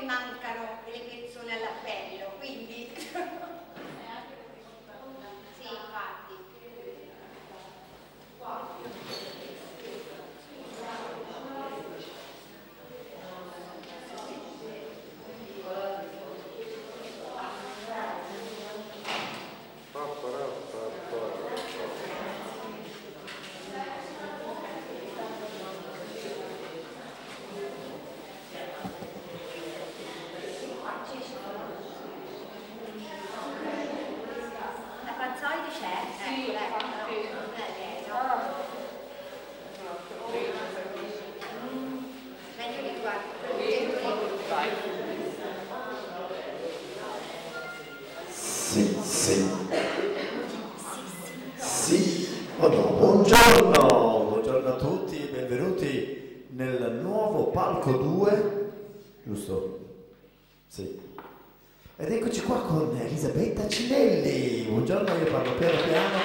mi mancano le persone all'appello, quindi... Sì, infatti. Buongiorno a tutti e benvenuti nel nuovo palco 2, giusto? Sì. Ed eccoci qua con Elisabetta Cinelli. Buongiorno, io parlo piano piano.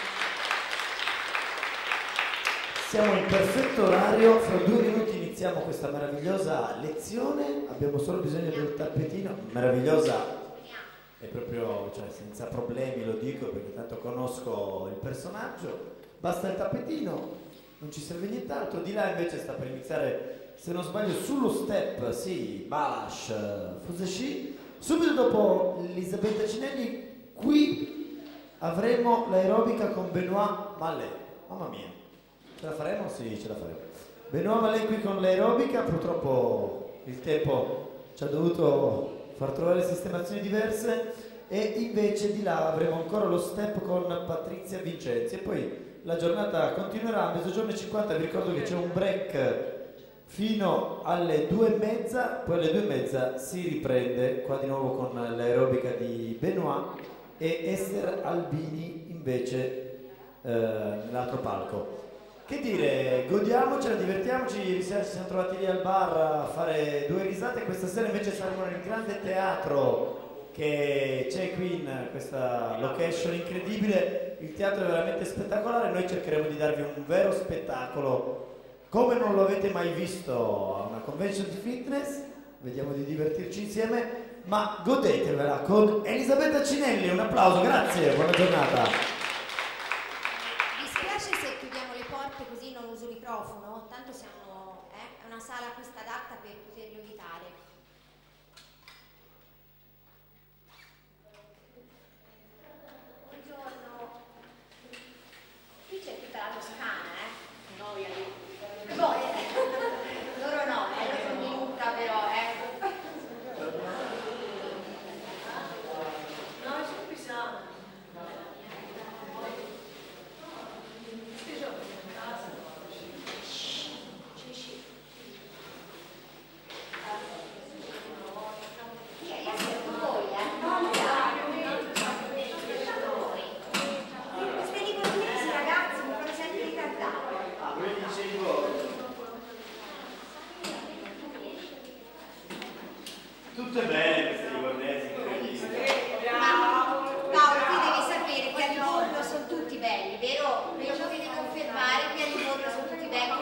Siamo in perfetto orario, fra 2 minuti iniziamo questa meravigliosa lezione. Abbiamo solo bisogno del tappetino, meravigliosa. È proprio, cioè, senza problemi lo dico perché tanto conosco il personaggio. Basta il tappetino, non ci serve nient'altro. Di là invece sta per iniziare, se non sbaglio, sullo step, sì, Balázs Fusesci. Subito dopo Elisabetta Cinelli, qui avremo l'aerobica con Benoît Mallet. Mamma mia, ce la faremo? Sì, ce la faremo. Benoît Mallet qui con l'aerobica, purtroppo il tempo ci ha dovuto far trovare sistemazioni diverse, e invece di là avremo ancora lo step con Patrizia Vincenzi e poi la giornata continuerà a 12:50. Vi ricordo che c'è un break fino alle 2:30, poi alle 2:30 si riprende qua di nuovo con l'aerobica di Benoît e Esther Albini invece nell'altro palco. Che dire, godiamocela, divertiamoci. Ieri sera ci siamo trovati lì al bar a fare 2 risate. Questa sera invece saremo nel grande teatro che c'è qui in questa location incredibile. Il teatro è veramente spettacolare. Noi cercheremo di darvi un vero spettacolo come non lo avete mai visto a una convention di fitness. Vediamo di divertirci insieme, ma godetevela con Elisabetta Cinelli. Un applauso, grazie, buona giornata. Così non uso il microfono, tanto siamo, è una sala questa adatta per poterlo evitare. Buongiorno. Qui c'è tutta la Toscana, noia lì. Poi, loro no, io sono minuta però, No, sono qui sana. Tutto è bene questi livornesi. Paolo, tu devi sapere che a Livorno sono tutti belli, vero? Me lo potete confermare che a Livorno sono tutti belli,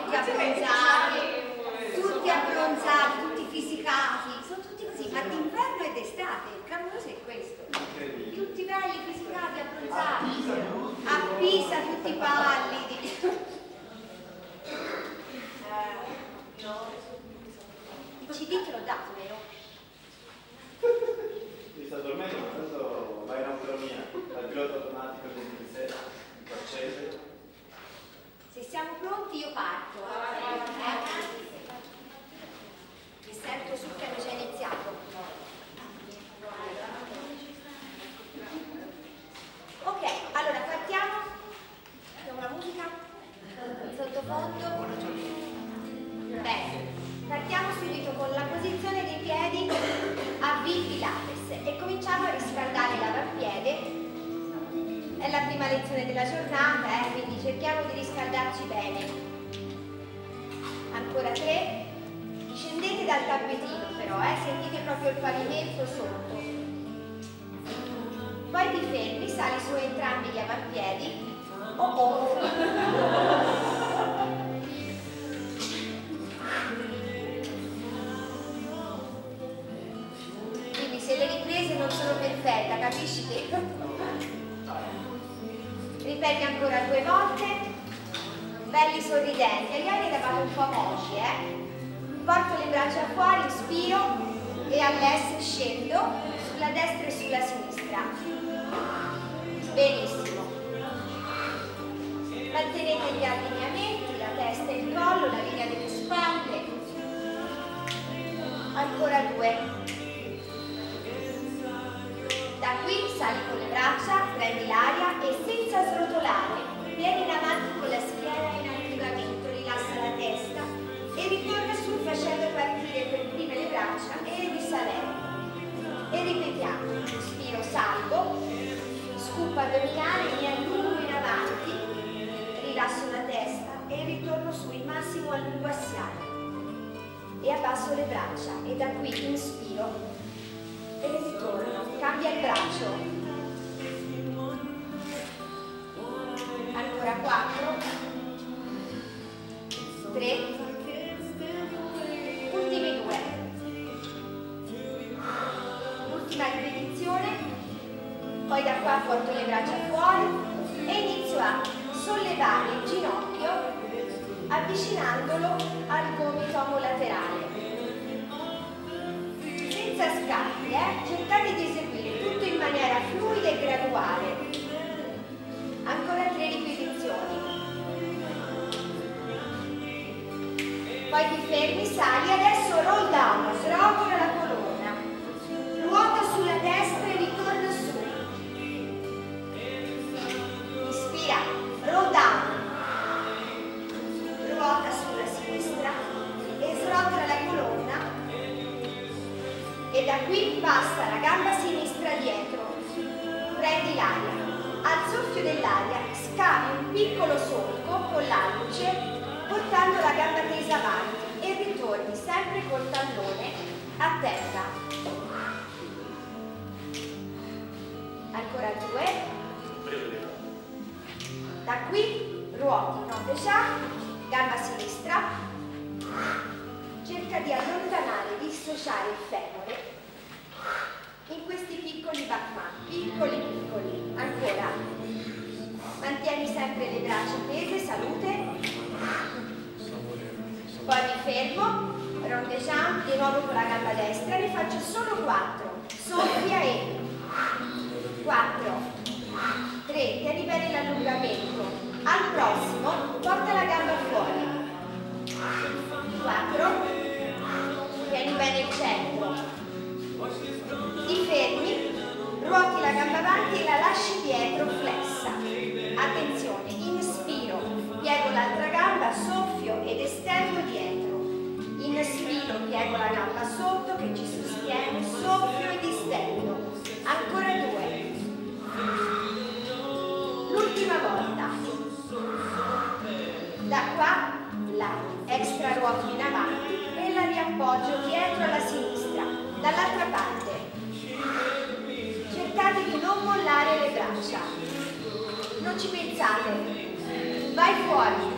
tutti abbronzati, tutti fisicati, sono tutti così, ma d'inverno e d'estate, il clamoroso è questo. Tutti belli, fisicati, abbronzati. A Pisa tutti pallidi. Il CD te l'ho dato, vero? Mi sta dormendo, ma tanto vai in autonomia, al pilota automatico del 26, accese. Se siamo pronti io parto. Mi sento sul piano già iniziato. Ok, allora partiamo. Abbiamo la musica in sottofondo. Bene, partiamo subito con la posizione dei piedi a V Pilates e cominciamo a riscaldare l'avampiede. È la prima lezione della giornata, quindi cerchiamo di riscaldarci bene. Ancora 3. Scendete dal tappetino però, sentite proprio il pavimento sotto. Poi ti fermi, sali su entrambi gli avampiedi. non sono perfetta, capisci che? Ripeti ancora 2 volte, belli sorridenti, agli anni eravate un po' moci, Porto le braccia fuori, inspiro e all'S scendo sulla destra e sulla sinistra. Benissimo. Mantenete gli allineamenti, la testa e il collo, la linea delle spalle. Ancora 2. Da qui sali con le braccia, prendi l'aria e senza srotolare, vieni in avanti con la schiena in allungamento, rilassa la testa e ritorna su facendo partire per prime le braccia e risalendo. E ripetiamo, inspiro, salgo, scoop addominale, mi allungo in avanti, rilasso la testa e ritorno su, il massimo allungo assiale. E abbasso le braccia e da qui inspiro e ritorno, cambia il braccio. Ancora 4, 3, ultimi 2. L'ultima ripetizione, poi da qua porto le braccia fuori e inizio a sollevare il ginocchio avvicinandolo al gomito omolaterale. Senza scatti, cercate di eseguire tutto in maniera fluida e graduale. Ancora 3 ripetizioni. Poi ti fermi, sali, adesso roll down, srotola la colonna. Ruota sulla destra e ritorna su. Inspira, roll down. Ruota sulla sinistra e srotola la colonna e da qui passa la gamba sinistra dietro. Prendi l'aria. Al soffio dell'aria scavi un piccolo solco con l'alluce portando la gamba tesa avanti e ritorni sempre col tallone a terra. Ancora 2. Da qui ruoti, non déjà, gamba sinistra, cerca di allontanare, dissociare il femore in questi piccoli backman, piccoli. Ancora, mantieni sempre le braccia tese, salute, poi mi fermo, rondeggiamo, di nuovo con la gamba destra, ne faccio solo 4, soffia e 4, 3, tieni bene l'allungamento, al prossimo porta la gamba fuori, 4, tieni bene il centro, ti fermi, ruoti la gamba avanti e la lasci dietro flessa. Attenzione, inspiro, piego l'altra gamba, soffio ed estendo dietro. Inspiro, piego la gamba sotto che ci sostiene, soffio ed estendo. Ancora 2. L'ultima volta. Da qua la extra ruoto in avanti e la riappoggio dietro alla sinistra, dall'altra parte. Cercate di non mollare le braccia, non ci pensate, vai fuori.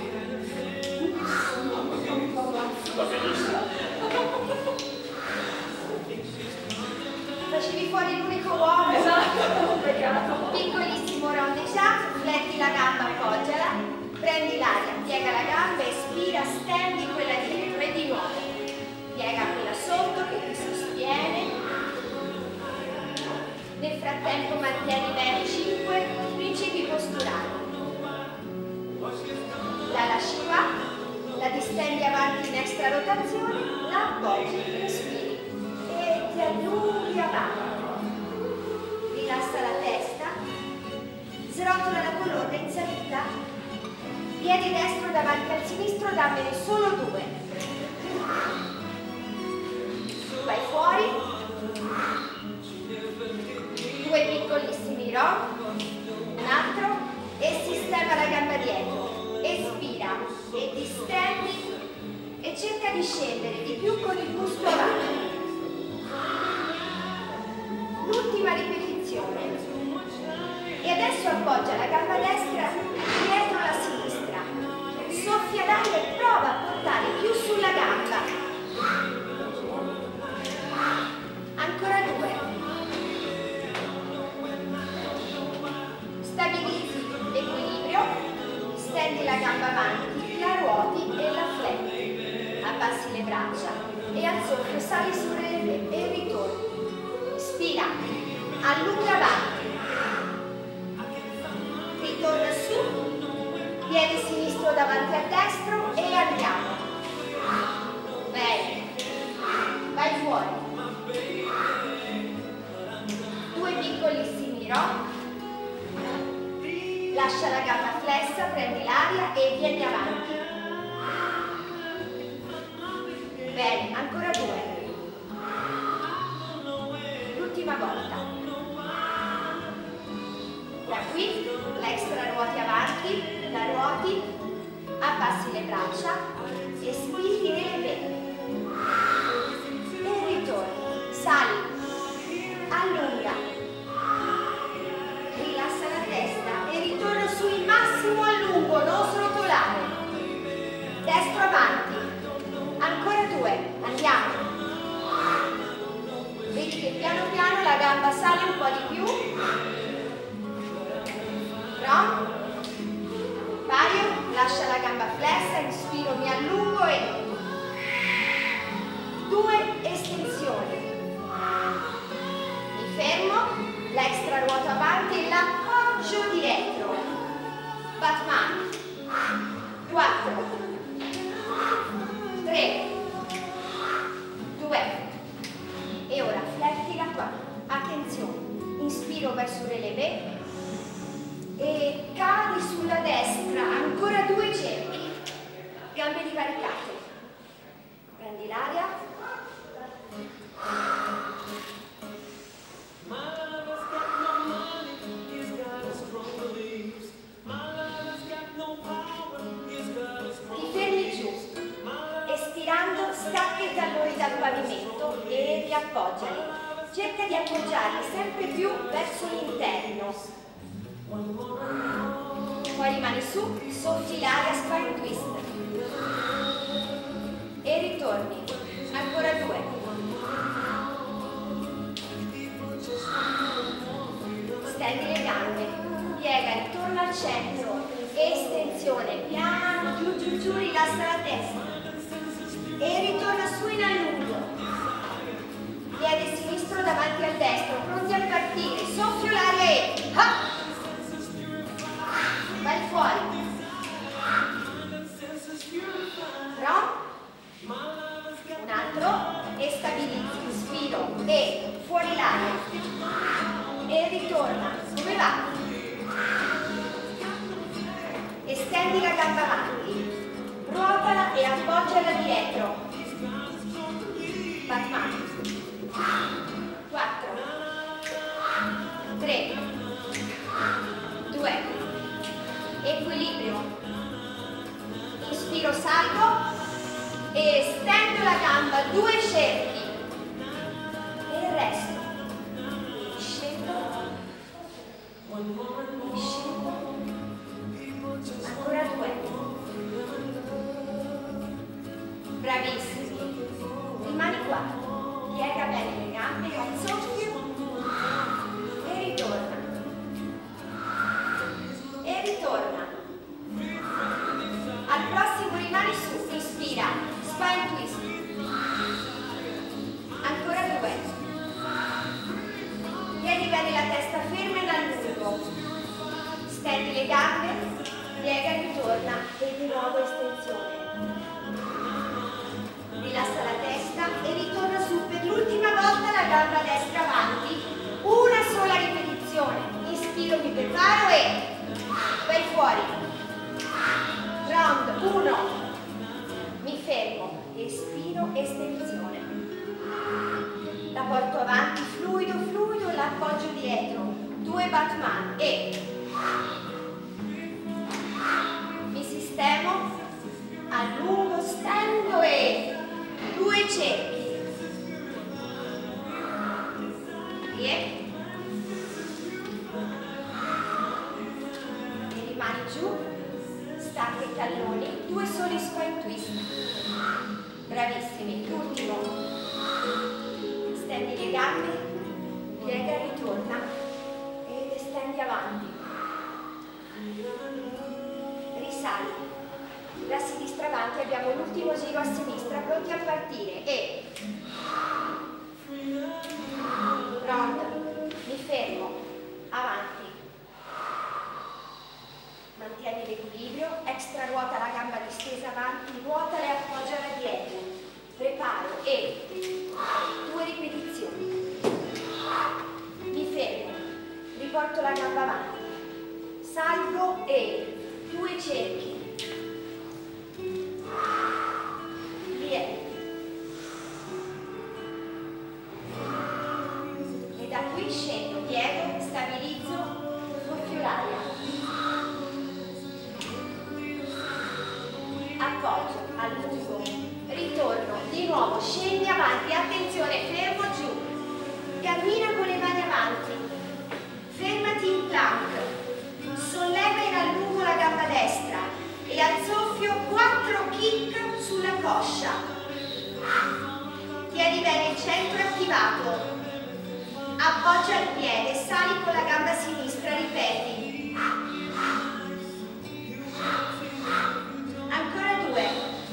Facevi fuori l'unico uomo. Esatto, piccolissimo rondeggiato, fletti la gamba, appoggiala, prendi l'aria, piega la gamba, espira, stendi quella dietro e di nuovo. Piega quella sotto che ti sostiene. Nel frattempo mantieni bene 5 principi posturali. La lasci qua, la distendi avanti in extra rotazione, la appoggi, respiri e ti allunghi avanti. Rilassa la testa, srotola la colonna in salita, piede destro davanti al sinistro, dammene solo 2. Vai fuori. 2 piccolissimi roll, un altro e sistema la gamba dietro, espira e distendi e cerca di scendere di più con il busto avanti. L'ultima ripetizione e adesso appoggia la gamba destra dietro la sinistra, soffia l'aria e prova a portare più sali sulle leve e ritorni. Ispira, allunga avanti. Ritorna su, piede sinistro davanti al destro e andiamo. Bene. Vai fuori. 2 piccolissimi rock. Lascia la gamba flessa, prendi l'aria e vieni avanti. Bene, ancora 2. L'ultima volta. Da qui, l'extra ruoti avanti, la ruoti, abbassi le braccia e spingi nelle vene. E ritorni. Sali. Allunga. Rilassa la testa e ritorno su il massimo a lungo, non srotolare. Destro avanti. Ancora 2. Andiamo. Vedi che piano piano la gamba sale un po' di più. No? Paio, lascia la gamba flessa, inspiro, mi allungo e 2 estensioni. Mi fermo, l'extra ruota avanti e l'appoggio dietro. Batman. 4, 3, 2. E ora flettila qua. Attenzione. Inspiro, vai sulle leve. E cadi sulla destra, ancora 2 cerchi, gambe ricaricate, prendi l'aria, ti fermi giù, estirando stacca i talloni dal pavimento e riappoggiali, cerca di appoggiarli sempre più verso l'interno. Poi rimani su, soffi l'aria, spine twist. E ritorni. Ancora 2. Stendi le gambe. Piega, ritorna al centro. Estensione. Piano, giù, giù, giù, rilassa la testa. E ritorna su in allungo. Piede sinistro davanti al destro. Pronti a partire. Soffio l'aria e... Ah! Vai fuori. No? Un altro. E stabilizzi. Inspiro. E fuori l'aria. E ritorna. Come va? Estendi la gamba avanti. Ruotala e appoggiala dietro. Batman. 4, 3, 2. Equilibrio. Inspiro, salgo e stendo la gamba, 2 cerchi e il resto. Scendo, scendo, ancora 2. Bravissimi. Rimani qua, piega bene le gambe, al soffio e ritorna. E ritorna. Al prossimo rimani su, ispira, spine twist. Ancora 2. Tieni bene la testa ferma e allungo. Stendi le gambe, piega, ritorna e di nuovo estensione. Rilassa la testa e ritorna su per l'ultima volta la gamba destra avanti. Una sola ripetizione. Inspiro, mi preparo e... vai fuori. Round 1. Mi fermo. Espiro, estensione. La porto avanti, fluido, fluido, l'appoggio dietro. 2 Batman e... mi sistemo, allungo, stendo e... 2 cerchi. E... rimani giù, stacca i talloni, 2 soli spine twist. Bravissimi, l'ultimo. Stendi le gambe, piega, ritorna ed estendi avanti. Risali. Da sinistra avanti abbiamo l'ultimo giro a sinistra, pronti a partire e... porto la gamba avanti, salgo e 2 cerchi, lieve, e da qui scendo dietro, stabilizzo, soffio l'aria, appoggio, allungo, ritorno, di nuovo, scendi avanti, attenzione, fermo giù, cammina con le mani avanti, fermati in plank, solleva in allungo la gamba destra e al soffio 4 kick sulla coscia. Tieni bene il centro attivato, appoggia il piede, sali con la gamba sinistra, ripeti. Ancora 2.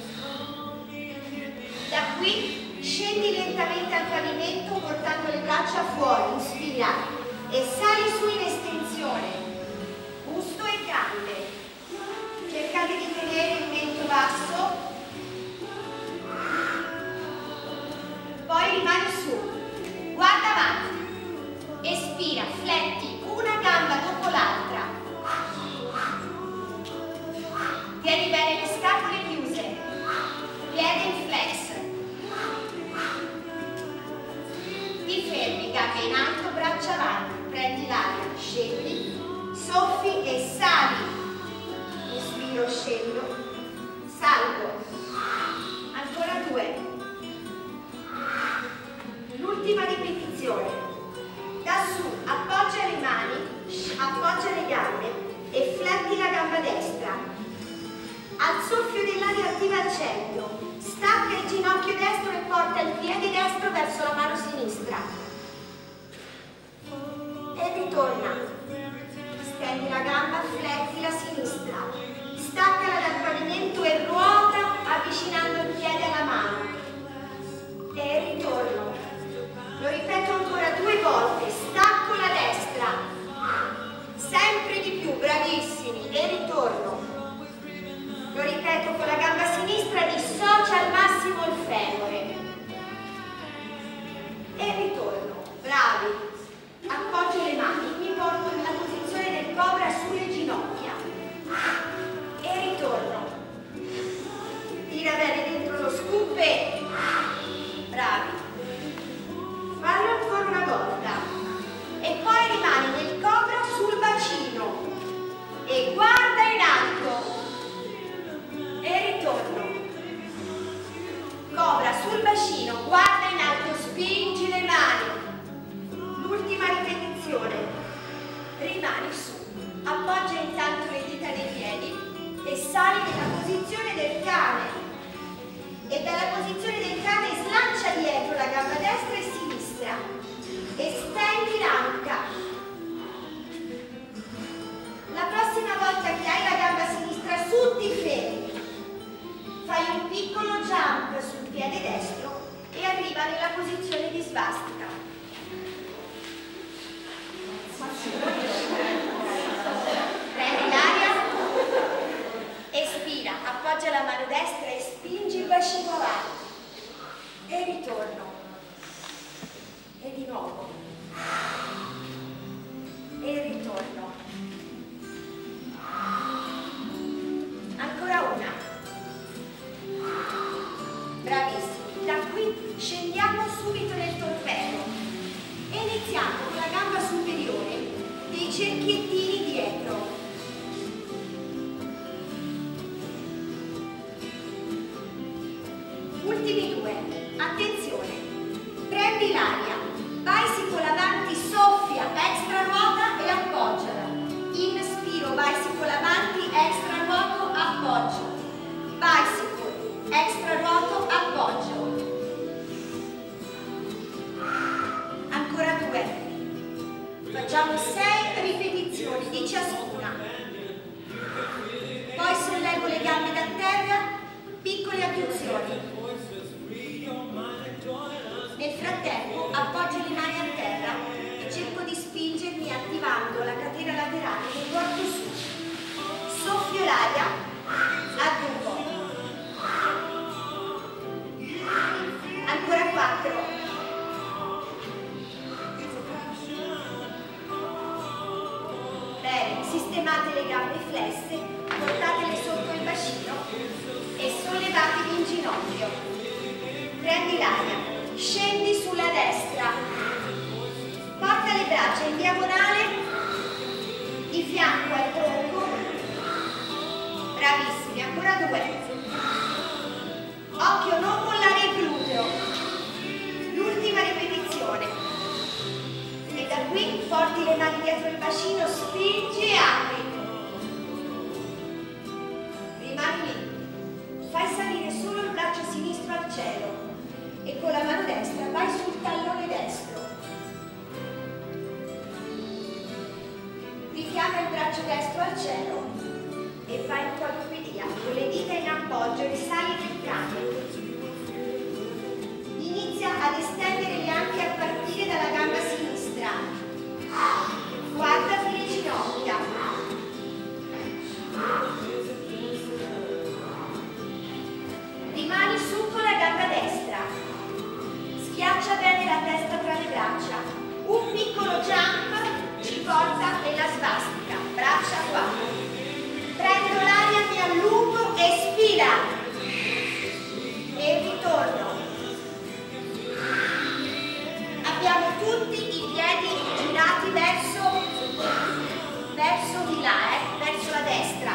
Da qui scendi lentamente al pavimento portando le braccia fuori, inspira e sali su in estensione, busto e gambe. Cercate di tenere il mento basso, poi rimani su, guarda avanti, espira, fletti una gamba dopo l'altra. Tieni bene le scapole chiuse, piede in flex. Ti fermi, gambe in alto, braccia avanti, prendi l'aria, scendi, soffi e sali. Inspiro, scendo, salgo. Ancora 2. L'ultima ripetizione. Da su, appoggia le mani, appoggia le gambe e fletti la gamba destra. Al soffio dell'aria attiva il centro. Stacca il ginocchio destro e porta il piede destro verso la mano sinistra. E ritorna. Stendi la gamba, fletti la sinistra. Staccala dal pavimento e ruota avvicinando il piede alla mano. E ritorno. Lo ripeto ancora 2 volte. Stacco la destra. Sempre di più, bravissimi. E ritorno. Lo ripeto con la gamba sinistra, dissocia al massimo il femore. E ritorno. Bravi. Appoggio le mani, mi porto nella posizione del cobra sulle ginocchia. E ritorno. Tira bene dentro lo scoop e... Bravi. Fallo ancora una volta. E poi rimani nel cobra sul bacino. E guarda in alto. E ritorno. Cobra sul bacino, guarda in alto, spingi le mani. L'ultima ripetizione. Rimani su. Appoggia intanto le dita dei piedi e sali nella posizione del cane. E dalla posizione del cane slancia dietro la gamba destra e sinistra. E stendi l'anca. La prossima volta che hai la gamba sinistra su, ti fermi. Fai un piccolo jump sul piede destro e arriva nella posizione di svastica. Prendi l'aria, espira, appoggia la mano destra e spingi il bacino avanti. E ritorno. E di nuovo. E ritorno. Ancora una. Bravissimi. Da qui scendiamo subito nel torpedo e iniziamo con la gamba superiore dei cerchiettini dietro. Ultimi 2. Attenzione. Prendi l'aria. Bicycle avanti, soffia, extra ruota e appoggiala. Inspiro, bicycle avanti, extra nuoto, appoggio. Bicycle, extra ruoto, appoggio. Ancora 2. Facciamo 6 ripetizioni di ciascuna. Poi sollevo le gambe da terra, piccole abduzioni. Nel frattempo tenate le gambe flesse, portatele sotto il bacino e sollevatevi in ginocchio. Prendi l'aria, scendi sulla destra, porta le braccia in diagonale, di fianco al tronco. Bravissimi, ancora 2. Occhio, non mollare il gluteo. L'ultima ripetizione. E da qui porti le mani dietro il bacino, spingi e apri. Rimani lì. Fai salire solo il braccio sinistro al cielo e con la mano destra vai sul tallone destro. Richiama il braccio destro al cielo e fai in quadrupedia, con le dita in appoggio, risali nel cane. Inizia ad estendere le anche a partire dalla gamba sinistra. Guardati le ginocchia. Rimani su con la gamba destra. Schiaccia bene la testa tra le braccia. Un piccolo jump ci porta nella svastica. Braccia qua. Prendo l'aria, mi allungo, espira e ritorno. Abbiamo tutti i piedi girati verso di là, verso la destra.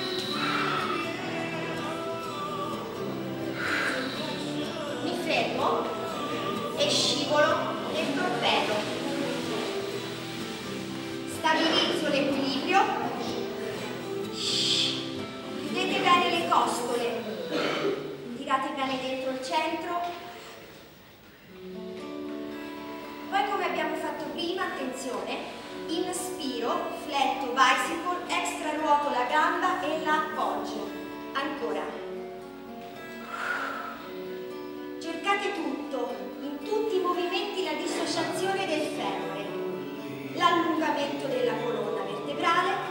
Mi fermo e scivolo nel torpedo. Stabilizzo l'equilibrio. Chiudete bene le costole, tirate bene dentro il centro. Poi, come abbiamo fatto prima, attenzione, inspiro, fletto, bicycle, extra ruoto la gamba e la appoggio. Ancora. Cercate tutto, in tutti i movimenti, la dissociazione del femore, l'allungamento della colonna vertebrale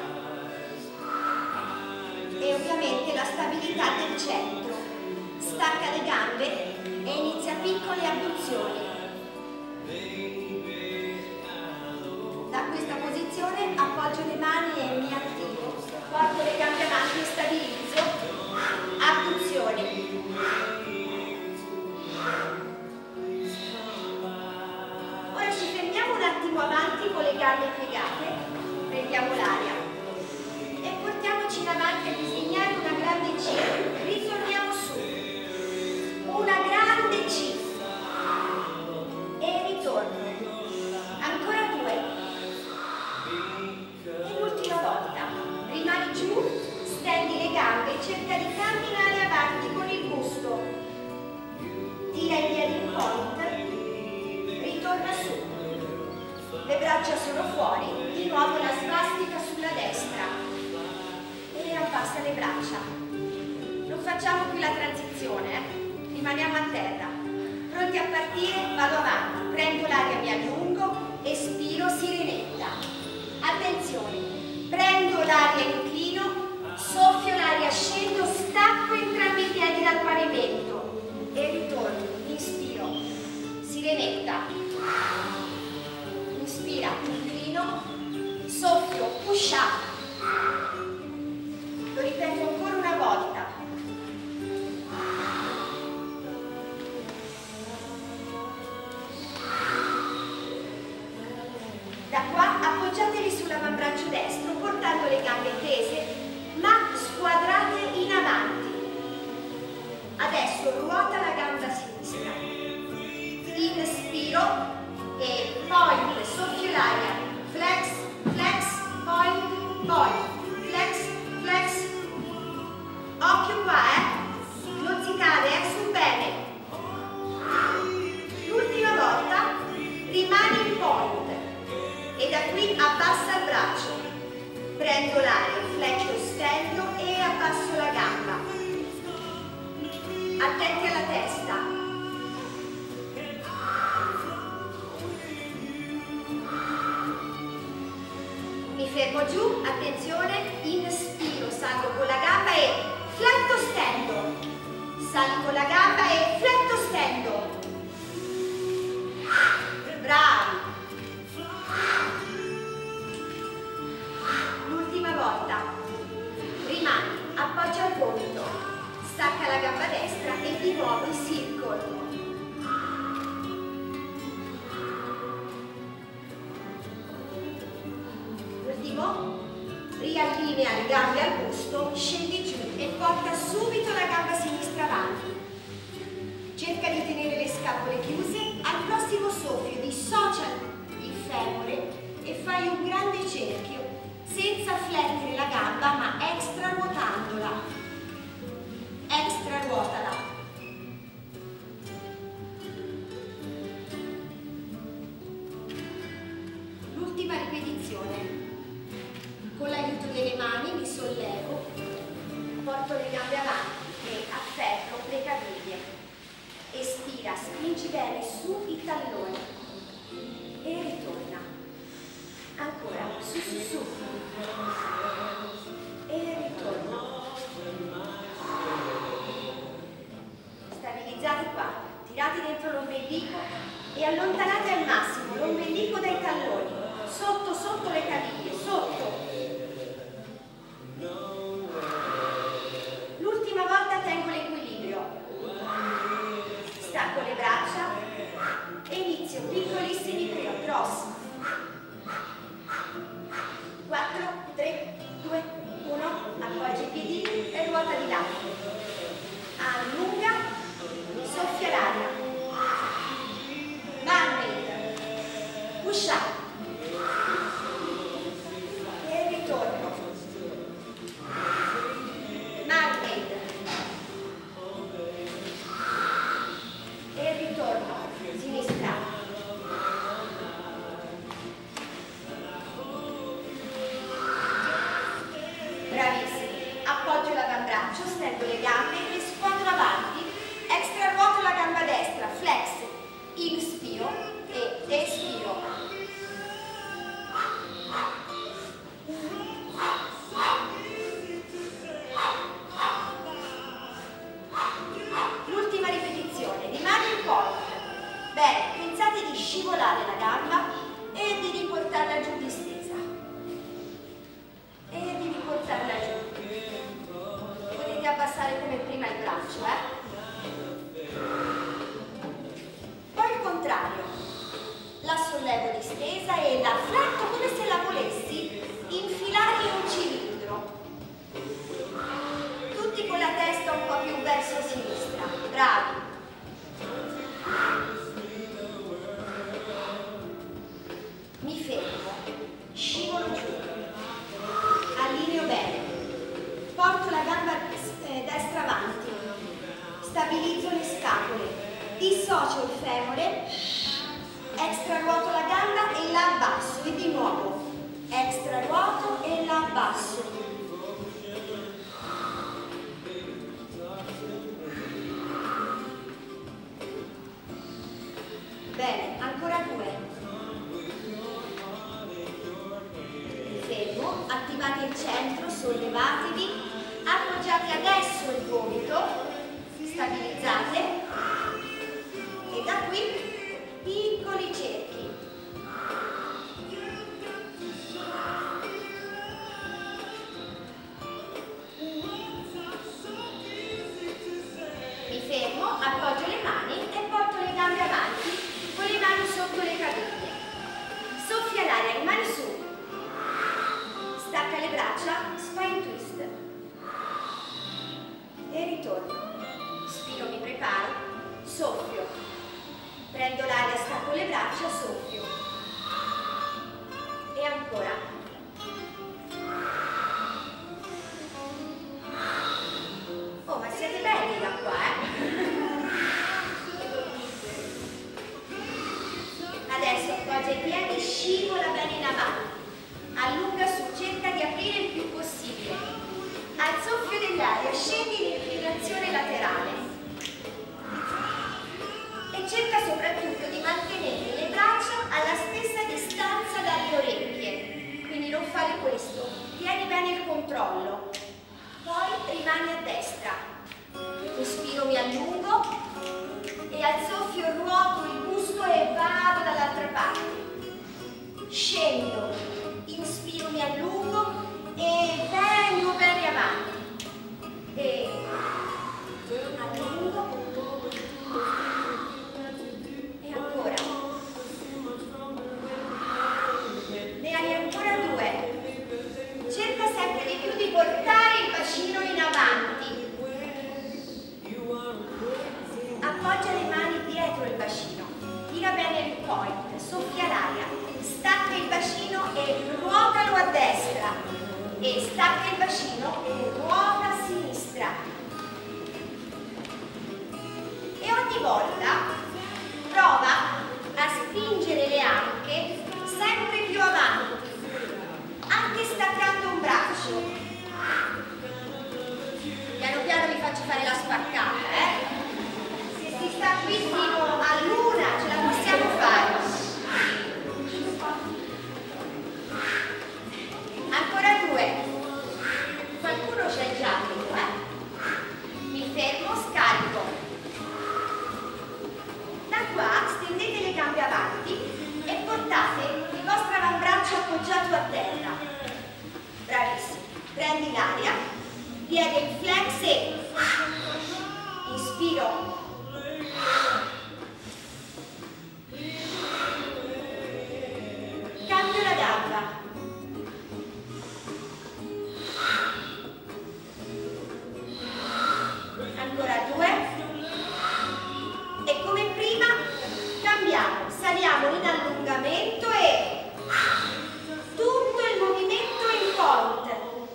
e ovviamente la stabilità del centro. Stacca le gambe e inizia piccole abduzioni. Da questa posizione appoggio le mani e mi attivo. Porto le gambe avanti e stabilizzo. Abduzioni. Ora ci fermiamo un attimo avanti con le gambe piegate. Prendiamo l'aria. E portiamoci in avanti a disegnare una grande C. Ritorniamo su. Una grande C. E ritorno. Ancora 2. E l'ultima volta. Rimani giù, stendi le gambe e cerca di camminare avanti con il busto. Tira i piedi in point. Ritorna su. Le braccia sono fuori. Di nuovo la svastica sulla destra. E abbassa le braccia. Non facciamo più la transizione, rimaniamo a terra. Pronti a partire? Vado avanti, prendo l'aria, mi allungo, espiro, sirenetta. Attenzione, prendo l'aria, inclino, soffio l'aria, scendo, stacco entrambi i piedi dal pavimento e ritorno, inspiro, sirenetta. Inspira, inclino, soffio, push up. Lo ripeto ancora una volta. Da qua appoggiatevi sull'avambraccio destro, portando le gambe tese, ma squadrate in avanti. Adesso ruota la gamba sinistra. Inspiro e point, soffio l'aria. Flex, flex, point, point. Flex, flex. Occhio qua, non si cade, su bene. L'ultima volta, rimani in point e da qui abbassa il braccio. Prendo l'aria, fletto, stendo e abbasso la gamba. Attenti alla testa. Mi fermo giù, attenzione, inspiro, salgo con la gamba e fletto, stendo. Salgo con la gamba e fletto, stendo. Bravi. L'ultima volta. Ultimo, riallinea le gambe al busto, scendi giù e porta subito la gamba sinistra avanti. Cerca di tenere le scapole chiuse. Al prossimo soffio dissocia il femore e fai un grande cerchio senza flettere la gamba ma extra ruotandola. Extra ruotala. L'ultima ripetizione. Con l'aiuto delle mani mi sollevo, porto le gambe avanti e afferro le caviglie. Espira, spingi bene su i talloni e ritorna. Ancora, su su su. E ritorna. Stabilizzate qua, tirate dentro l'ombelico e allontanate al massimo l'ombelico dai talloni. Sotto, sotto le caviglie, sotto. L'ultima volta tengo l'equilibrio. Stacco le braccia e inizio piccolissimi crossi. 4, 3, 2, 1, appoggia i piedini e ruota di lato. Allunga, soffia l'aria. Mermaid, push up. E ritorno. Mermaid. E ritorno. Sinistra. Bravissimi. Appoggio l'avambraccio, stendo le gambe e scuoto avanti. Extra ruoto la gamba destra, flex. Inspiro e espiro. L'ultima ripetizione. Rimane in point. Bene, pensate di scivolare la gamba e di riportarla giù distesa. E di riportarla giù. Potete abbassare come prima il braccio, Poi il contrario. La sollevo distesa e la fletto come se la volessi infilare in un cilindro. Tutti con la testa un po' più verso sinistra. Bravi. Mi fermo, scivolo giù, allineo bene, porto la gamba destra avanti, stabilizzo le scapole, dissocio il femore, extra ruoto la gamba e la abbasso e di nuovo, extra ruoto e la abbasso. Bene, ancora 2. Fermo, attivate il centro, sollevatevi, appoggiate adesso il gomito, stabilizzate e da qui piccoli cerchi. Mi fermo, appoggio le mani e porto le gambe avanti con le mani sotto le caviglie. Soffia l'aria, rimani su. Stacca le braccia, spine twist. E ritorno. Spiro, mi preparo, soffio. Prendo l'aria, stacco le braccia, soffio. E ancora. Oh, ma siete belli da qua, Adesso appoggia i piedi, scivola bene in avanti. Allunga su, cerca di aprire il più possibile. Al soffio dell'aria scendi l'inclinazione laterale e cerca soprattutto di mantenere le braccia alla stessa distanza dalle orecchie. Quindi non fare questo, tieni bene il controllo. Poi rimani a destra. Inspiro, mi allungo e al soffio ruoto il busto e vado dall'altra parte. Scendo, inspiro, mi allungo e vengo bene avanti. E point, soffia l'aria, stacca il bacino e ruotalo a destra e stacca il bacino e ruota a sinistra. E ogni volta prova a spingere le anche sempre più avanti, anche staccando un braccio. Piano piano vi faccio fare la spaccata, Se si sta qui fino all'una ce la possiamo fare. Ancora 2. Qualcuno c'è il giallo, Mi fermo, scarico. Da qua stendete le gambe avanti e portate il vostro avambraccio appoggiato a terra. Bravissimi. Prendi l'aria. Piede in flex e inspiro, cambio la gamba, ancora 2 e come prima cambiamo, saliamo in allungamento e tutto il movimento in point.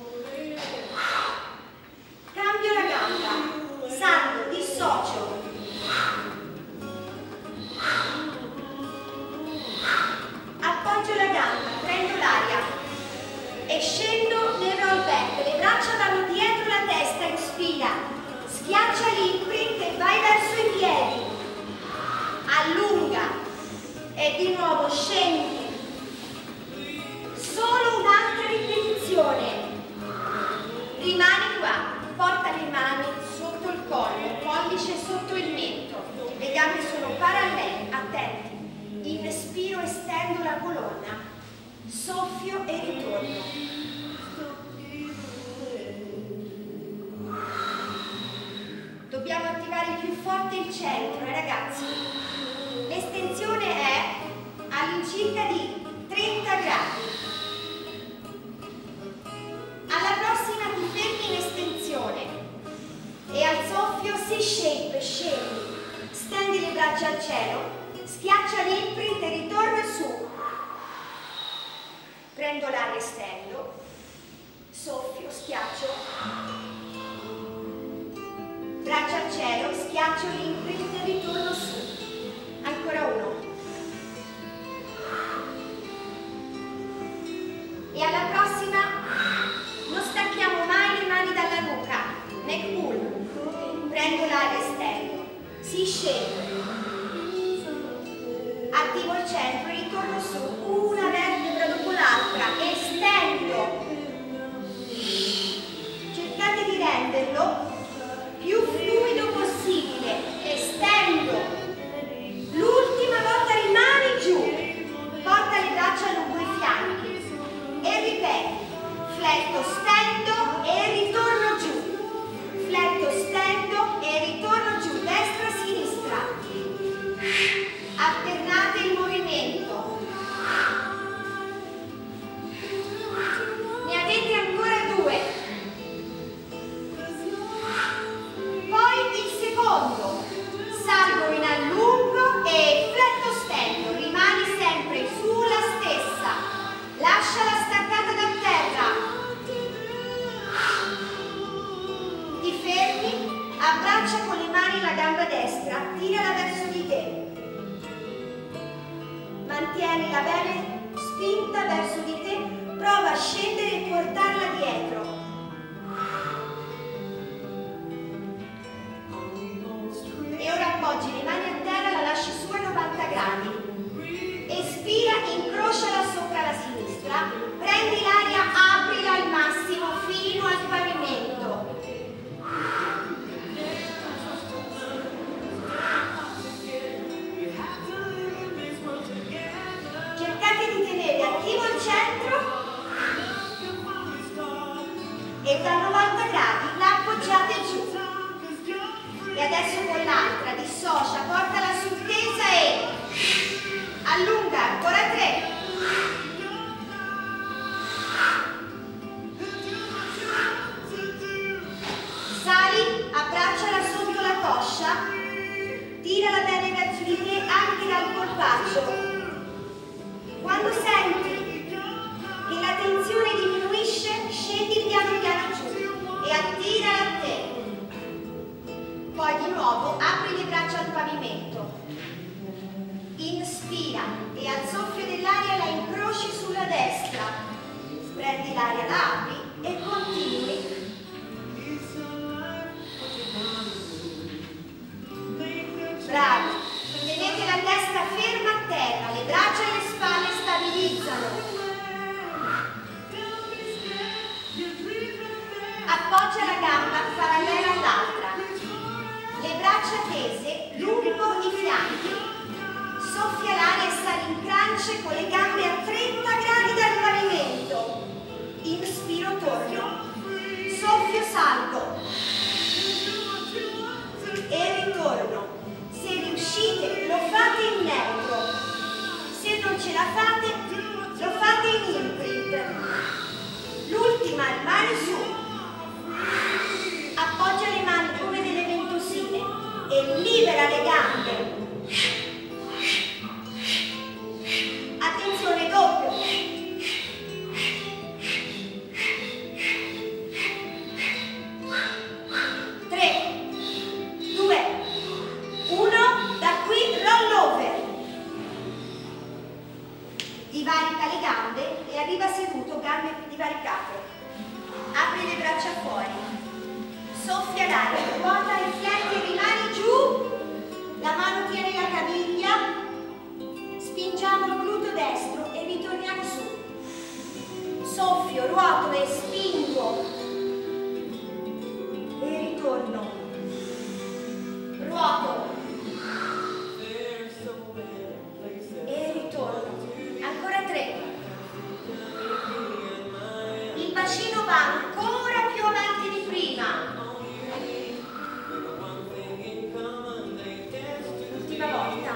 Cambio la gamba, salgo, dissocio. Appoggio la gamba, prendo l'aria e scendo nel roll back. Le braccia vanno dietro la testa, inspira. Schiaccia l'imprint e vai verso i piedi. Allunga e di nuovo scendi. Solo un'altra ripetizione. Rimani qua. Porta le mani sotto il collo, pollice sotto il mento, le gambe sono parallele, attenti. Inspiro, estendo la colonna, soffio e ritorno. Dobbiamo attivare più forte il centro, ragazzi. L'estensione è all'incirca di 30 gradi. Alla prossima ti fermi in estensione e al soffio si shape, scendi, stendi le braccia al cielo, schiaccia l'imprint e ritorna su. Prendo l'aria e stendo, soffio, schiaccio, braccia al cielo, schiaccio l'imprint e ritorno su. Ancora 1. E alla prossima non stacchiamo mai le mani dalla nuca, neck pull, prendo l'aria e stendo, si scende, attivo il centro, ritorno su, una vertebra dopo l'altra, estendo, cercate di renderlo più fluido possibile, estendo, l'ultima volta rimani giù, porta le braccia lungo i fianchi e ripeti. Fletto, stendo e ritorno giù. Fletto, stendo e ritorno giù. Destra, sinistra. Alternate il movimento. Ne avete ancora 2. Poi il secondo. Salgo in allungo e fletto, stendo. Rimani sempre sulla stessa. Lascia la staccata da terra. Ti fermi, abbraccia con le mani la gamba destra, tirala verso di te. Mantienila bene spinta verso di te, prova a scendere e portarla dietro. E ora appoggi le mani a terra, la lasci su a 90 gradi. Espira, incrociala sopra la sinistra, prendi l'aria, aprila al massimo fino al pavimento. Cercate di tenere attivo il centro e da 90 gradi la appoggiate giù. E adesso con l'altra, dissocia, portala su tesa e allunga, ancora 3. Sali, abbracciala sotto la coscia, tirala bene verso di te anche dal polpaccio. Inspira e al soffio dell'aria la incroci sulla destra. Prendi l'aria, l'apri e continui. Bravi. Tenete la testa ferma a terra, le braccia e le spalle stabilizzano. Appoggia la gamba parallela all'altra. Le braccia tese lungo i fianchi. Soffia l'aria e sali in crance con le gambe a 30 gradi dal pavimento. Inspiro, torno. Soffio, salgo. E ritorno. Se riuscite, lo fate in neutro. Se non ce la fate, lo fate in imprint. L'ultima, mani su. Appoggia le mani come delle ventosine e libera le gambe. Attenzione, doppio. 3, 2, 1, da qui roll over. Divarica le gambe e arriva seduto, gambe divaricate. Apri le braccia fuori. Soffia l'aria, ruota, rifletti e rimani giù. La mano tiene la caviglia. Spingiamo il gluteo destro e ritorniamo su. Soffio, ruoto e spingo. E ritorno. Ruoto. E ritorno. Ancora 3. Il bacino va ancora più avanti di prima. L'ultima volta.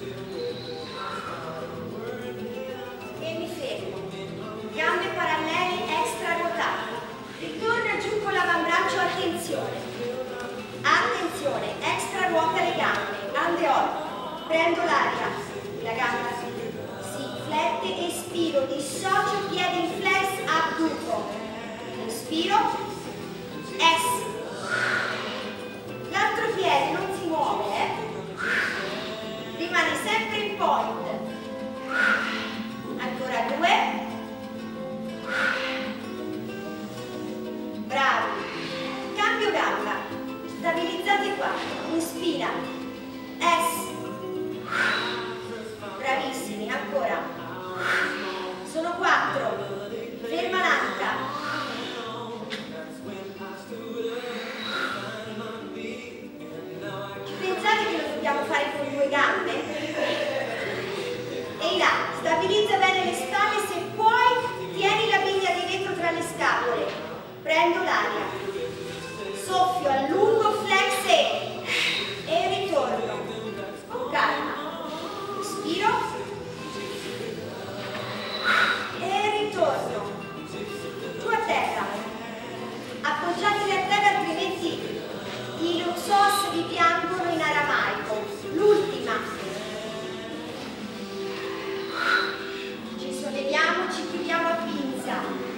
E mi fermo. Gambe parallele extra ruotate. Ritorna giù con l'avambraccio, attenzione. Attenzione, extra ruota le gambe. Andeol. Prendo l'aria. La gamba si flette, espiro, dissocio, piede in flex, abduco. Inspiro. S. L'altro piede non si muove, rimane sempre in point. Ancora 2. Bravi. Cambio gamba. Stabilizzate qua. Inspira. S. Bravissimi. Ancora. Sono 4. Ferma l'anca. Pensate che lo dobbiamo fare con 2 gambe? E là, stabilizza bene le spalle, se puoi tieni la biglia di vetro tra le scapole. Prendo l'aria. Soffio, allungo, flex e ritorno. Con calma. Inspiro. E ritorno. Giù a terra. Appoggiatevi a terra, altrimenti i luxos vi piangono in aramaico. L'ultima. Ci solleviamo, ci chiudiamo a pinza.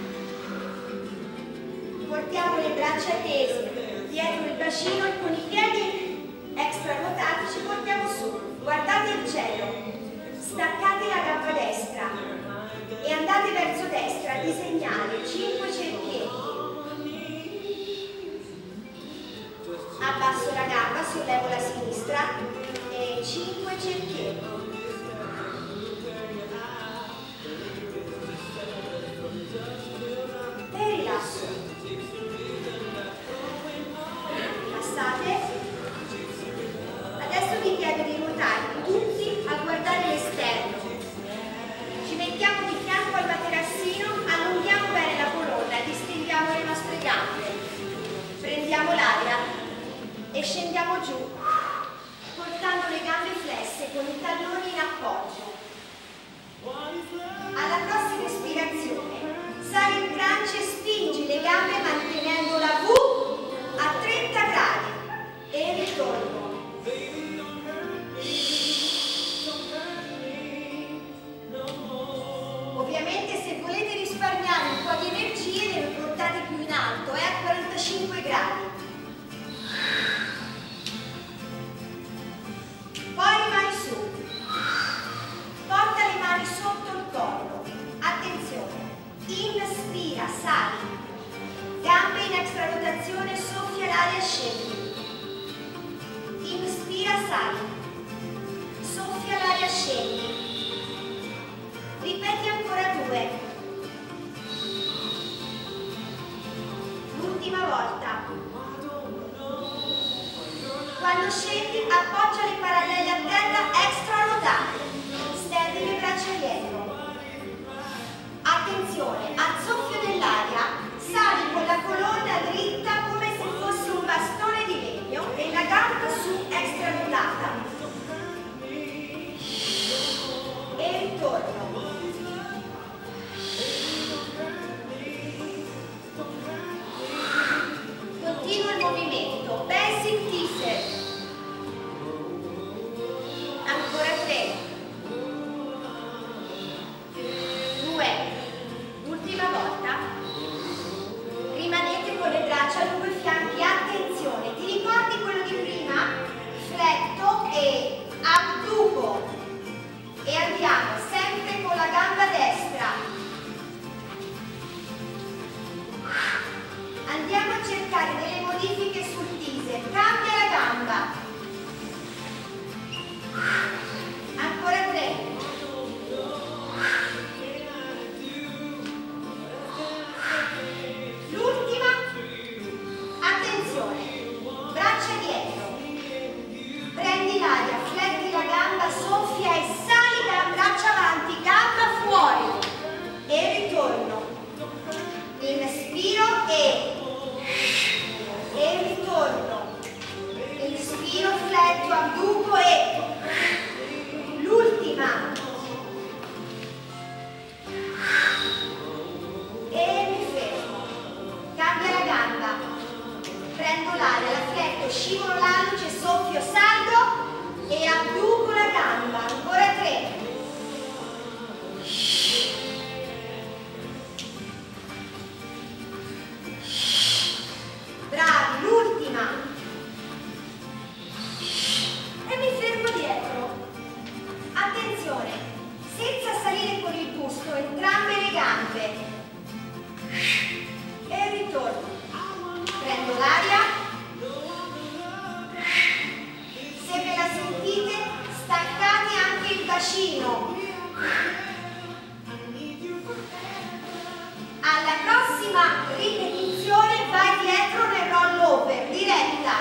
Portiamo le braccia tese dietro il bacino e con i piedi extra ruotati ci portiamo su. Guardate il cielo. Staccate la gamba destra e andate verso destra a disegnare 5 cerchietti. Abbasso la gamba, sollevo la sinistra e 5 cerchietti. E rilasso. Rilassate. Adesso vi chiedo di ruotare tutti a guardare l'esterno. Ci mettiamo di fianco al materassino, allunghiamo bene la colonna e distendiamo le nostre gambe. Prendiamo l'aria e scendiamo giù, portando le gambe flesse con i talloni in appoggio. Alla prossima ispirazione, sali in crance e spingi le gambe mantenendo la V a 30 gradi e ritorno. Ovviamente se volete risparmiare un po' di energie le portate più in alto, a 45 gradi. Poi mani su. l'aria, scendi. Inspira, sali. Soffia l'aria, scendi. Ripeti ancora 2. L'ultima volta. Quando scendi, appoggia le parallele a terra extra ruotate. Stendi le braccia dietro. Attenzione, al soffio dell'aria sali con la colonna dritta come se fosse un bastone di legno e la gamba su extra ruotata. E ritorno. Continua il movimento. Basic teaser. Ancora 3. 2. L'ultima volta. Rimanete con le braccia lungo i fianchi. Attenzione, ti ricordi quello di prima? Fletto e abduco. E andiamo sempre con la gamba destra. Andiamo a cercare delle modifiche sul teaser. Cambia la gamba. Ancora 3. L'ultima. Attenzione. Braccia dietro. Prendi l'aria, fletti la gamba, soffia e sali, braccia avanti, gamba fuori. E ritorno. Inspiro e ritorno. Inspiro, fletto, abduco e l'ultima. E mi fermo. Cambia la gamba. Prendo l'aria, la fletto, scivolo l'alluce, soffio, salgo e abduco la gamba. Ancora 3. Bravi, l'ultima. E mi fermo dietro. Attenzione, senza salire con il busto, entrambe le gambe. E ritorno. Prendo l'aria. Se ve la sentite, staccate anche il bacino. Alla prossima ripetizione vai dietro nel roll over, diretta.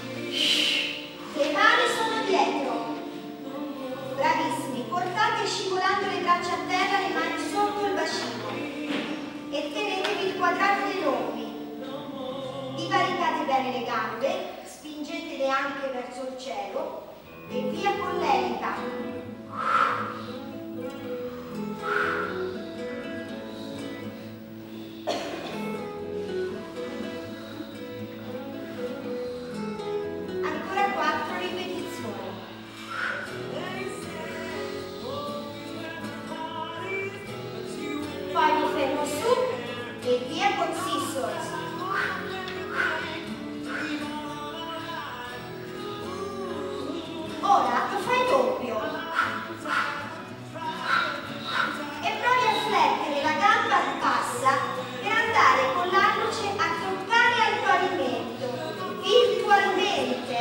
Le mani sono dietro. Bravissimi, portate scivolando le braccia a terra, le mani sotto il bacino. E tenetevi il quadrato dei lombi. Divaricate bene le gambe, spingetele anche verso il cielo e via con l'elica. Ancora 4 ripetizioni. Poi mi fermo su e via con scissors. Ora lo fai doppio. E provi a flettere la gamba bassa per andare con l'alluce a toccare al pavimento. Virtualmente,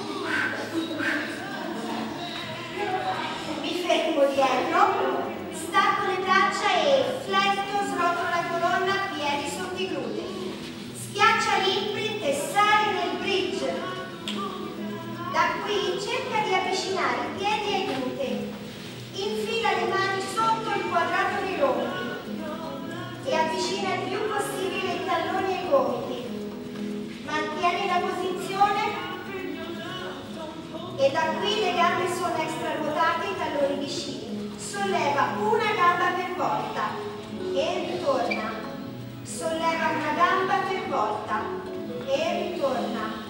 Mi fermo dietro, stacco le braccia e fletto, srotolo la colonna, piedi sotto i glutei. Schiaccia l'imprint e sali nel bridge. Da qui cerca di avvicinare i piedi ai glutei. Infila le mani sotto il quadrato dei lombi e avvicina il più possibile i talloni ai gomiti. Mantieni la posizione e da qui le gambe sono extra ruotate, i talloni vicini. Solleva una gamba per volta e ritorna. Solleva una gamba per volta e ritorna.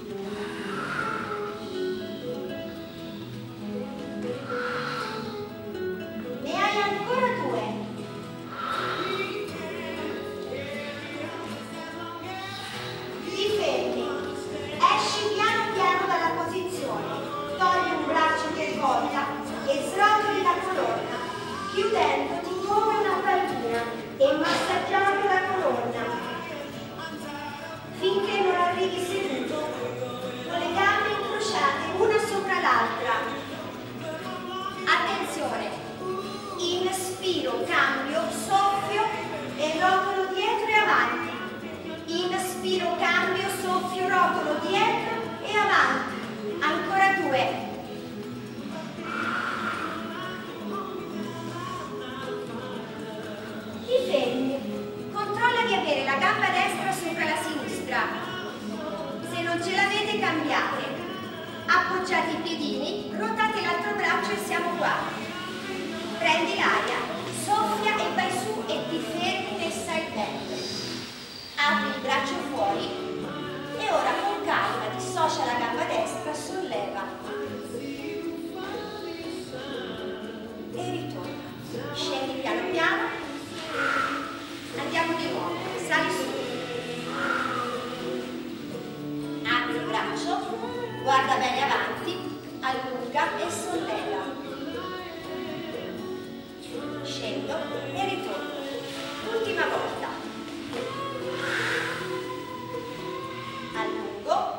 Ne hai ancora 2. Ti fermi, esci piano piano dalla posizione, togli un braccio per volta e srotoli la colonna, chiudendoti come una pallina e massaggiando la colonna finché non arrivi seduto inspiro, cambio, soffio e rotolo dietro e avanti. Inspiro, cambio, soffio, rotolo dietro e avanti. Ancora 2. Ti fermi. Controlla di avere la gamba destra sopra la sinistra. Se non ce l'avete, cambiate. Appoggiate i piedini, rotate l'altro braccio e siamo qua. Prendi l'aria, soffia e vai su e ti fermi nel side bend. Apri il braccio fuori e ora con calma dissocia la gamba destra, solleva e ritorna. Scendi piano piano, andiamo di nuovo, sali su. Apri il braccio, guarda bene avanti, allunga e solleva. Scendo e ritorno. Ultima volta. Allungo.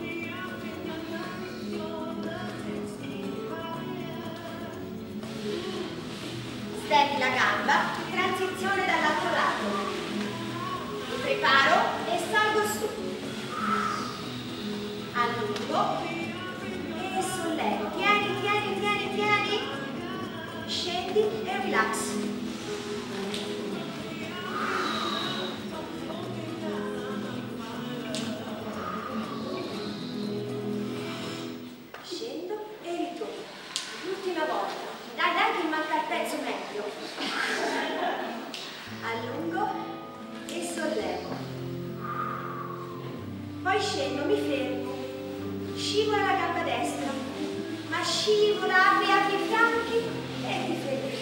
Stendi la gamba, transizione dall'altro lato. Mi preparo e salgo su. Allungo e sollevo. Tieni, tieni, tieni, tieni. Scendi e relax. Scendo e ritorno. L'ultima volta. Dai, dai che manca il pezzo meglio. Allungo e sollevo. Poi scendo, mi fermo. Scivola la gamba destra, ma scivola, apri i fianchi e ti fermi.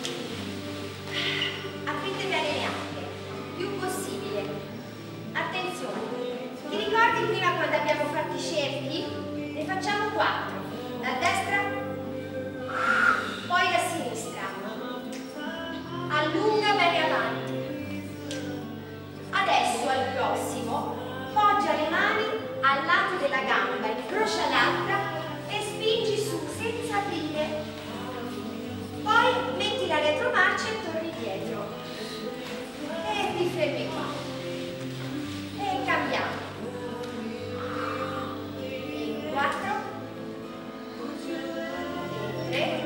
Aprite bene le anche, più possibile. Attenzione, ti ricordi prima quando abbiamo fatto i cerchi? Ne facciamo 4, la destra, poi la sinistra. Allunga bene avanti. Adesso al prossimo, poggia le mani al lato della gamba, incrocia l'altra e spingi su senza aprire. Poi metti la retromarcia e torni dietro. E ti fermi qua. E cambiamo. In 4, 3,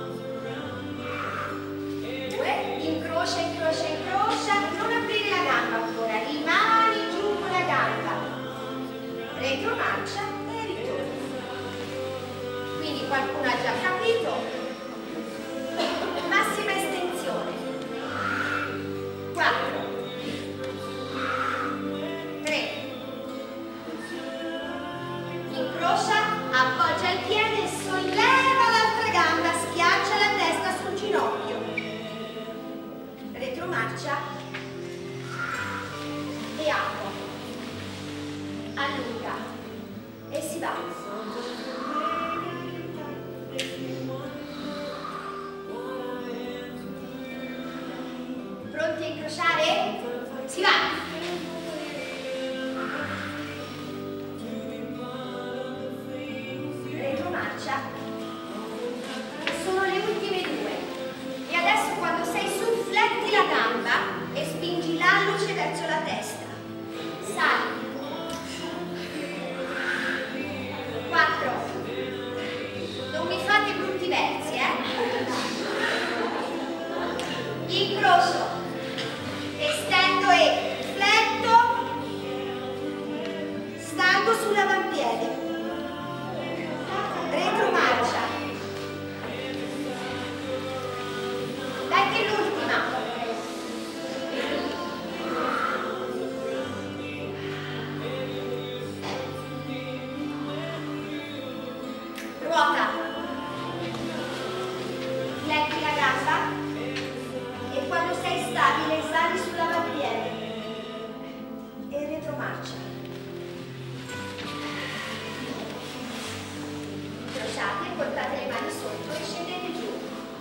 2, incrocia, incrocia, incrocia. Non aprire la gamba ancora, rimani giù con la gamba. Retromarcia e ritorno. Quindi qualcuno ha già capito? Massima estensione. 4, 3, incrocia, appoggia il piede, solleva l'altra gamba, schiaccia la testa sul ginocchio. Retromarcia e apro. Allunga e si va. Pronti a incrociare? Si va! Retromarcia. Sono le ultime 2. E adesso quando sei su, fletti la gamba e spingi l'alluce verso la testa. Sali. 4. Non mi fate brutti versi, Incrocio. Estendo e fletto. Salgo sull'avampiede. Retromarcia. Dai che è l'ultima. Ruota. Fletti la gamba e quando sei stabile sali sull'avampiede e retromarcia. Incrociate, portate le mani sotto e scendete giù.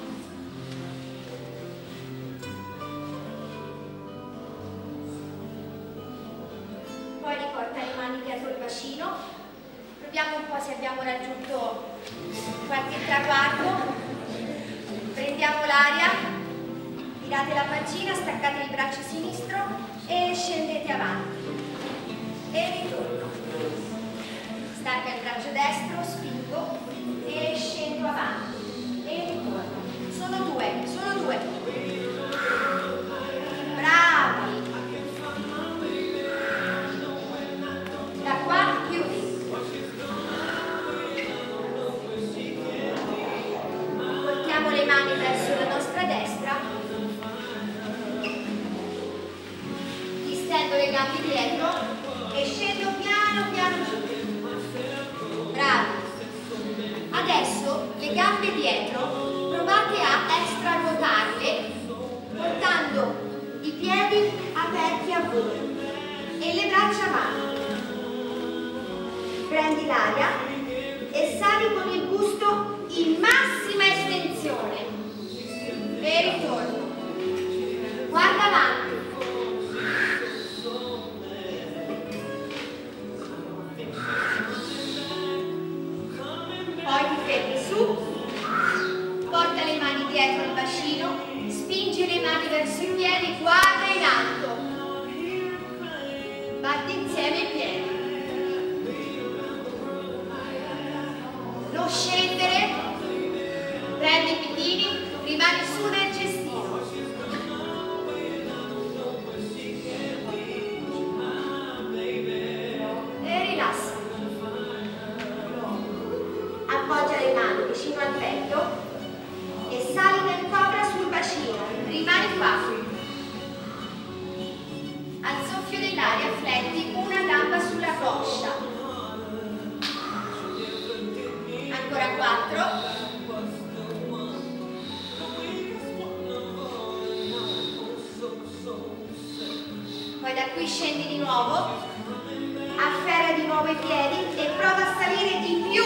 Poi riporta le mani dietro il bacino. Proviamo un po' se abbiamo raggiunto qualche traguardo. Prendiamo l'aria. Tirate la pagina, staccate il braccio sinistro e scendete avanti. E ritorno. Stacca il braccio destro, spingo e scendo avanti. E ritorno. Sono due, sono due. Bravi. Da qua chiudi. Portiamo le mani verso la nostra destra. Distendo le gambe dietro e scendo piano piano giù. Bravi. Adesso le gambe dietro provate a extraruotarle portando i piedi aperti a voi e le braccia avanti. Prendi l'aria e sali con il busto in massima estensione e ritorno. Guarda avanti. Poi ti fermi su, porta le mani dietro il bacino, spingi le mani verso i piedi, guarda in alto. Batti insieme i piedi. Non scendere, prendi i piedini, rimani su nel cestino. E rilassa. Appoggia le mani vicino al petto e sali nel cobra sul bacino. Rimani qua. Al soffio dell'aria fletti una gamba sulla coscia. Ancora 4. Poi da qui scendi di nuovo, afferra di nuovo i piedi e prova a salire di più.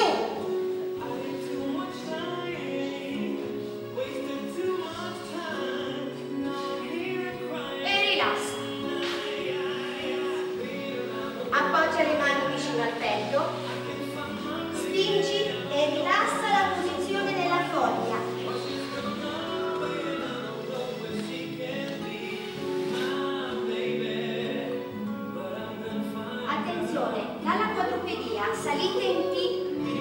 E rilassa. Appoggia le mani vicino al petto, spingi e rilassa la posizione della foglia. Attenzione, dalla quadrupedia salite in T.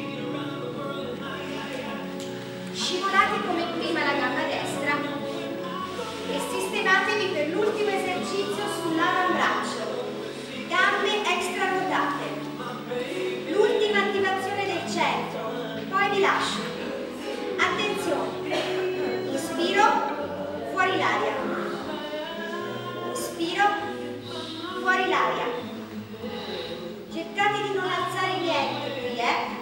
Scivolate come prima la gamba destra e sistematevi per l'ultimo esercizio sull'avambraccio. Gambe extra rotate. L'ultima attivazione del centro. Poi vi lascio. Attenzione. Inspiro, fuori l'aria. Inspiro, fuori l'aria. Cercate di non alzare niente qui,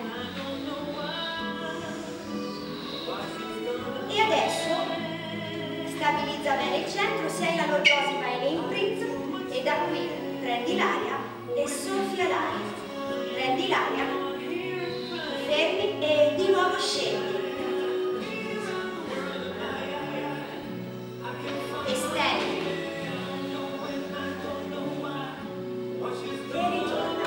E adesso stabilizza bene il centro, se hai la lordosi vai in imprint e da qui prendi l'aria e soffia l'aria. Prendi l'aria, fermi e di nuovo scendi. Estendi. E ritorna.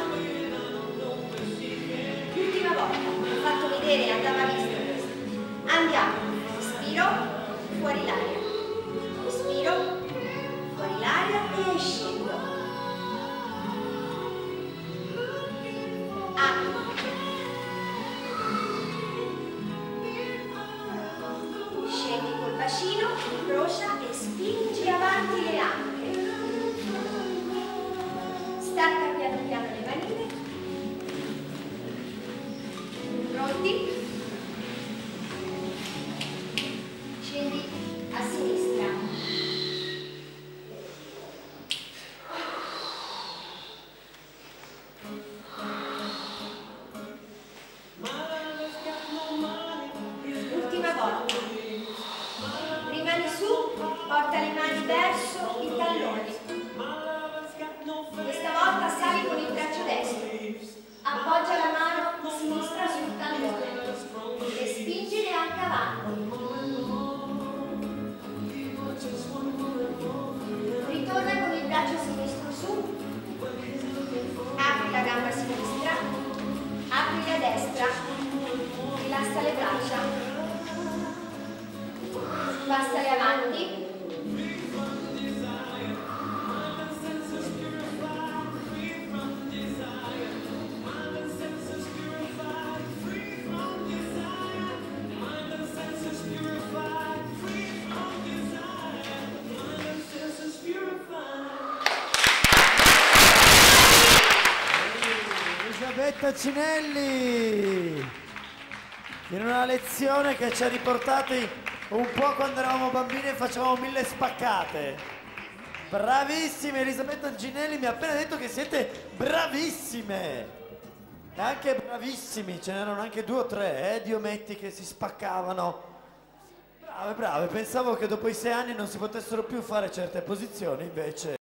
L'ultima volta, ho fatto vedere, andava visto questo. Andiamo. Ispiro, fuori l'aria. Ispiro, fuori l'aria e scendo. Scendi col bacino, incrocia e spingi avanti le anche. Stacca piano piano le manine. Pronti? Scendi a sinistra. Ultima volta. Rimani su, porta le mani verso i talloni. Questa volta sali con il braccio destro. Appoggia la mano sinistra sul tallone e spingile anche avanti. Ritorna con il braccio sinistro su. Apri la gamba sinistra. Apri la destra. Rilassa le braccia. Passale avanti. Elisabetta Cinelli, in una lezione che ci ha riportati un po' quando eravamo bambini e facevamo 1000 spaccate. Bravissime, Elisabetta Cinelli mi ha appena detto che siete bravissime e anche bravissimi, ce n'erano anche 2 o 3 Diometti che si spaccavano. Brave, brave, pensavo che dopo i 6 anni non si potessero più fare certe posizioni, invece